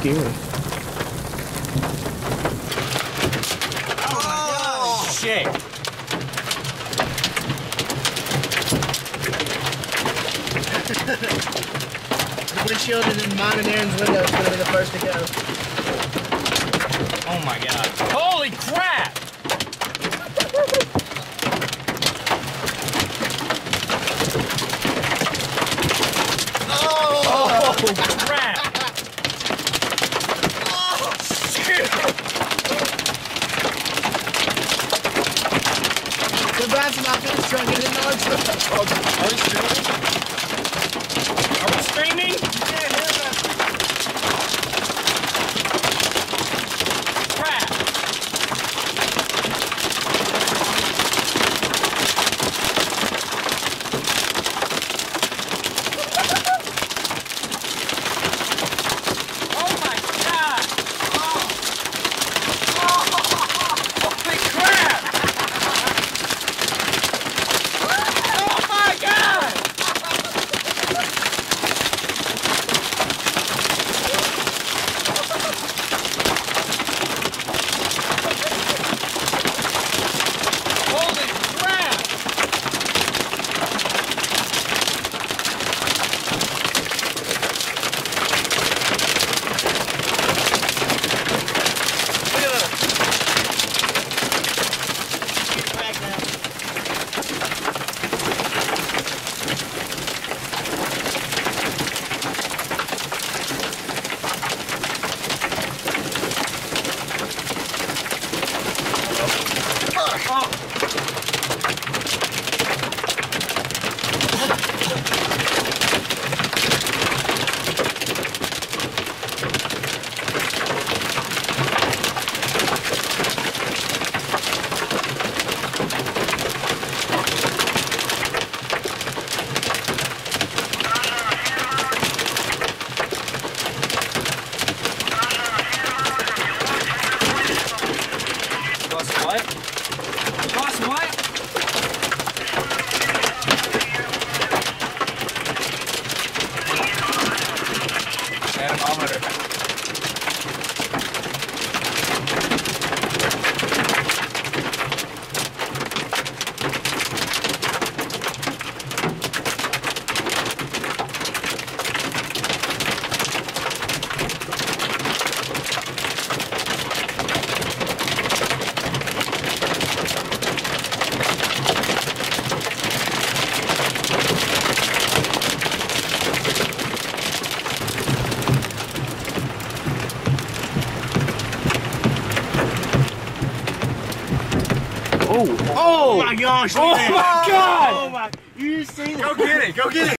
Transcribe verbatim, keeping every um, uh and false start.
scary. Oh, shit. The windshield is in mine and Aaron's window. It's going to be the first to go. Oh my god. Holy crap! Oh! Oh crap! Oh shit! The bad's not going to try to get in the arch. Are we streaming? Crap! Oh my god! Oh! Oh! Holy crap! Oh my god! Holy crap! Look at that. Get back now. Oh. Lost what? Lost what? Anemometer. Oh! Oh my gosh! Oh my god! Oh my, you see that? Go get it! Go get it!